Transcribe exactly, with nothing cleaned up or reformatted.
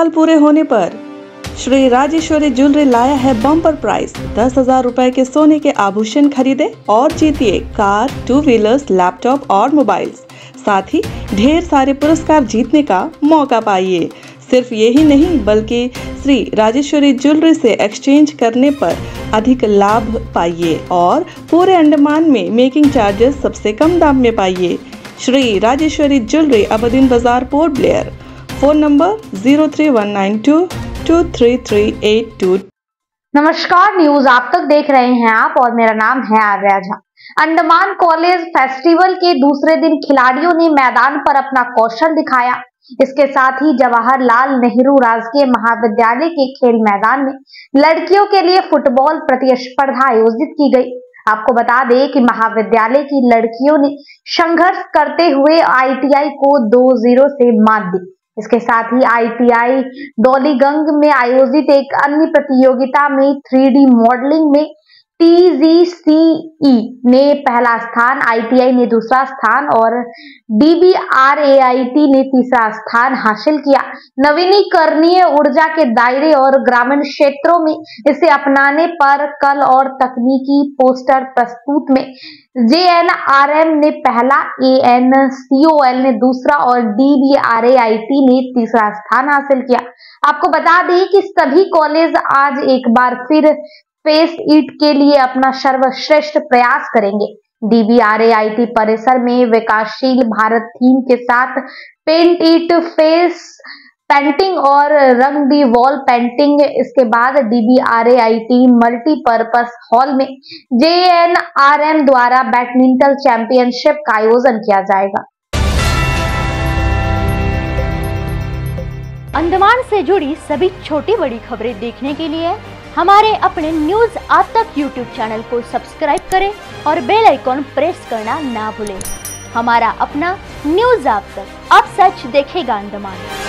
साल पूरे होने पर श्री राजेश्वरी ज्वेलरी लाया है बम्पर प्राइस। दस हजार रुपए के सोने के आभूषण खरीदे और जीतिए कार, टू व्हीलर्स, लैपटॉप और मोबाइल्स। साथ ही ढेर सारे पुरस्कार जीतने का मौका पाइए। सिर्फ यही नहीं बल्कि श्री राजेश्वरी ज्वेलरी से एक्सचेंज करने पर अधिक लाभ पाइए और पूरे अंडमान में मेकिंग चार्जेस सबसे कम दाम में पाइए। Shri Rajeshwari jewellery, Aberdeen Bazaar, Port Blair. Phone number zero three one nine two two three three eight two. नमस्कार, न्यूज आप तक देख रहे हैं आप और मेरा नाम है आर्या झा। अंडमान कॉलेज फेस्टिवल के दूसरे दिन खिलाड़ियों ने मैदान पर अपना कौशल दिखाया। इसके साथ ही जवाहरलाल नेहरू राजकीय महाविद्यालय के खेल मैदान में लड़कियों के लिए फुटबॉल प्रतिस्पर्धा आयोजित की गई। आपको बता दें कि महाविद्यालय की लड़कियों ने संघर्ष करते हुए आई टी आई को दो जीरो से मात दी। इसके साथ ही आई टी आई डोलीगंज में आयोजित एक अन्य प्रतियोगिता में थ्री डी मॉडलिंग में टी जी सी ई ने पहला स्थान, आई टी आई ने दूसरा स्थान और D B R A I T ने तीसरा स्थान हासिल किया। नवीनीकरणीय ऊर्जा के दायरे और ग्रामीण क्षेत्रों में इसे अपनाने पर कल और तकनीकी पोस्टर प्रस्तुत में जे एन आर एम ने पहला, A N C O L ने दूसरा और D B R A I T ने तीसरा स्थान हासिल किया। आपको बता दें कि सभी कॉलेज आज एक बार फिर फेस इट के लिए अपना सर्वश्रेष्ठ प्रयास करेंगे। D B R A I T परिसर में विकासशील भारत थीम के साथ पेंट इट फेस पेंटिंग और रंग दी वॉल पेंटिंग। इसके बाद D B R A I T multipurpose hall में जे एन आर एम द्वारा बैडमिंटन चैंपियनशिप का आयोजन किया जाएगा। अंडमान से जुड़ी सभी छोटी बड़ी खबरें देखने के लिए हमारे अपने न्यूज आज तक यूट्यूब चैनल को सब्सक्राइब करें और बेल आइकॉन प्रेस करना ना भूलें। हमारा अपना न्यूज आज तक, अब सच देखेगा अंडमान।